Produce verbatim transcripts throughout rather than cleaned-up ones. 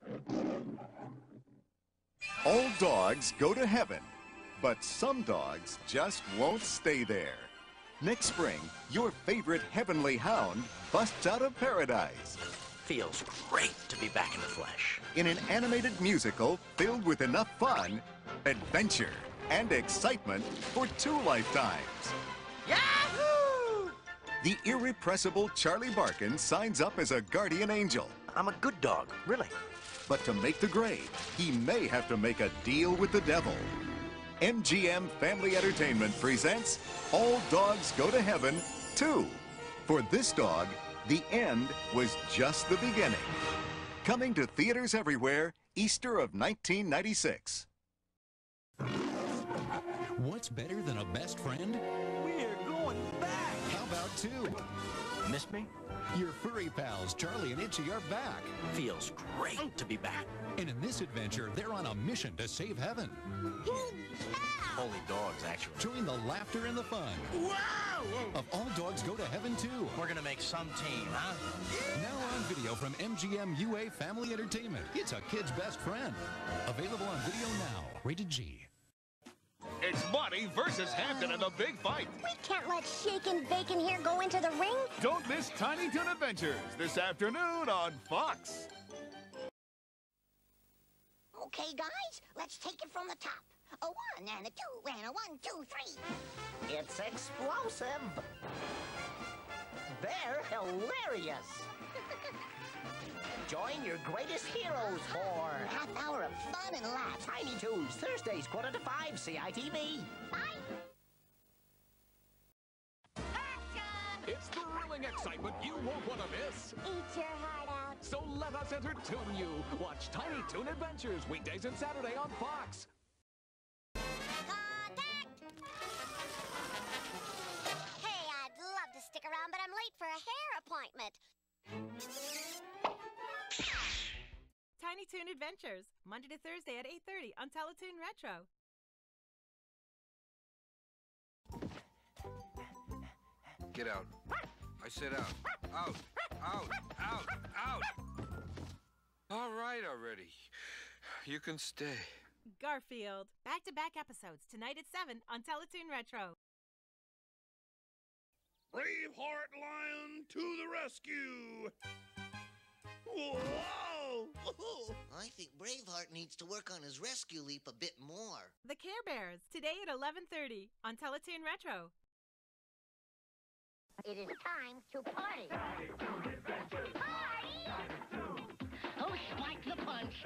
All dogs go to heaven, but some dogs just won't stay there. Next spring, your favorite heavenly hound busts out of paradise. Feels great to be back in the flesh. In an animated musical filled with enough fun, adventure, and excitement for two lifetimes. Yahoo! The irrepressible Charlie Barkin signs up as a guardian angel. I'm a good dog, really. But to make the grade, he may have to make a deal with the devil. M G M Family Entertainment presents All Dogs Go to Heaven two. For this dog, the end was just the beginning. Coming to theaters everywhere, Easter of nineteen ninety-six. What's better than a best friend? We're going back. How about two? Miss me? Your furry pals, Charlie and Itchy, are back. Feels great to be back. And in this adventure, they're on a mission to save heaven. Only dogs, actually. Join the laughter and the fun. Wow! Of All Dogs Go to Heaven two. We're gonna make some team, huh? Now on video from M G M U A Family Entertainment. It's a kid's best friend. Available on video now. Rated G. It's Monty versus Hampton in the big fight. We can't let Shakin' Bacon here go into the ring. Don't miss Tiny Toon Adventures this afternoon on Fox. Okay, guys, let's take it from the top. A one and a two and a one, two, three. It's explosive. They're hilarious. Join your greatest heroes for A half hour of fun and laughs. Tiny Toons, Thursdays, quarter to five, C I T V. Bye. It's thrilling excitement you won't want to miss. Eat your heart out. So let us entertain you. Watch Tiny Toon Adventures weekdays and Saturday on Fox. Contact! Hey, I'd love to stick around, but I'm late for a hair appointment. Tiny Toon Adventures, Monday to Thursday at eight thirty on Teletoon Retro. Get out. I said out. Out. Out. Out. Out. All right already. You can stay. Garfield. Back-to-back episodes tonight at seven on Teletoon Retro. Braveheart Lion to the rescue! Whoa! I think Braveheart needs to work on his rescue leap a bit more. The Care Bears, today at eleven thirty on Teletoon Retro. It is time to party. Party! Who spiked the punch?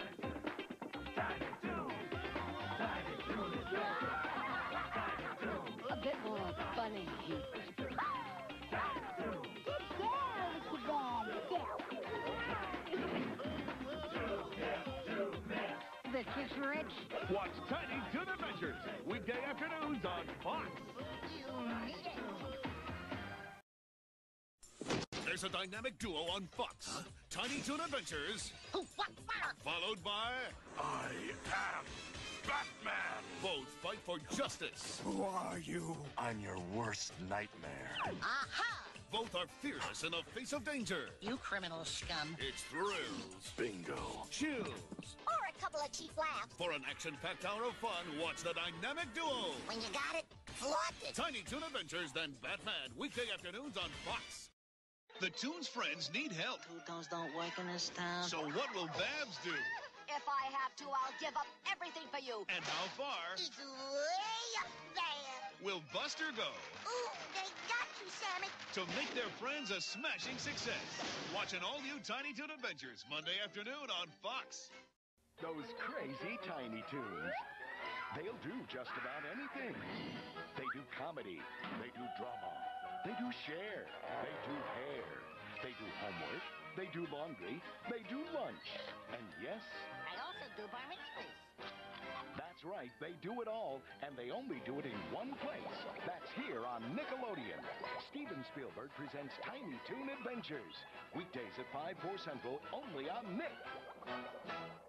A bit more funny. This is Rich. Watch Tiny Toon Adventures weekday afternoons on Fox. You need it. There's a dynamic duo on Fox. Huh? Tiny Toon Adventures. Followed by... I am Batman. Both fight for justice. Who are you? I'm your worst nightmare. Aha! Both are fearless in the face of danger. You criminal scum. It's thrills. Bingo. Chills. Or a couple of cheap laughs. For an action-packed hour of fun, watch the dynamic duo. When you got it, flaunt it. Tiny Toon Adventures, then Batman. Weekday afternoons on Fox. The Toons friends need help. Croutons don't work in this town. So what will Babs do? If I have to, I'll give up everything for you. And how far It's way up there. will Buster go Ooh, they got you, Sammy. to make their friends a smashing success? Watch an all-new Tiny Toon Adventures Monday afternoon on Fox. Those crazy Tiny Toons. They'll do just about anything. They do comedy. They do drama. They do share. They do hair. They do homework. They do laundry. They do lunch. And yes, I also do bar mitzvahs. that's right. They do it all, and they only do it in one place. That's here on Nickelodeon. Steven Spielberg presents Tiny Toon Adventures. Weekdays at five, four Central, only on Nick.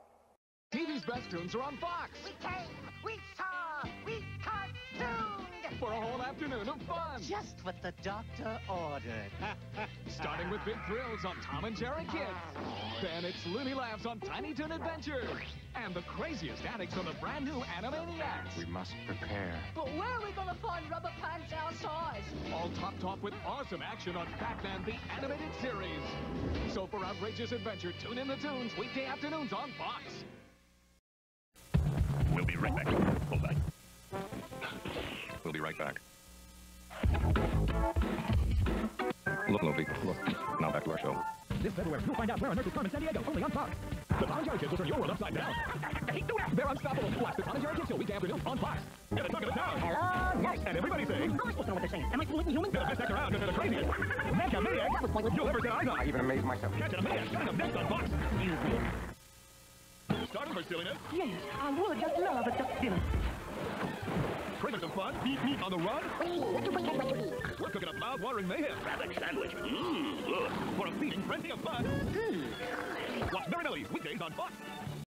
T V's best tunes are on Fox. We came, we saw, we cartooned. for a whole afternoon of fun. Just what the doctor ordered. Starting with big thrills on Tom and Jerry Kids. Then it's Looney Laughs on Tiny Toon Adventures. And the craziest antics on the brand new Animaniacs. We must prepare. But where are we gonna find rubber pants our size? All topped off with awesome action on Batman the Animated Series. So for outrageous adventure, tune in the Toons weekday afternoons on Fox. We'll be right back. Hold back. We'll be right back. Look, Loki, look. Now back to our show. This February, you'll find out where on earth is Carmen Sandiego, only on Fox. The Tom and Jerry Kids will turn your world upside down. They're unstoppable. Watch the Tom and Jerry Kids show weekday afternoon on Fox. Get the talk of the town. Hello, nurse. And everybody sing. I'm supposed to know what they're saying. Am I fooling human? Better stick around because they're the craziest. Mecha Maniac. That was pointless. You'll never set eyes on. I even amazed myself. Catching a Maniac coming up next on Fox. Starting for silliness. Yes, I would just love a duck dinner. Bring us some fun. Eat meat on the run. What do we have to eat? We're cooking up loud-watering mayhem. Rabbit sandwich. Mmm, good. For a feeding frenzy of fun. Mm. Watch Merry Mellies weekdays on Fox.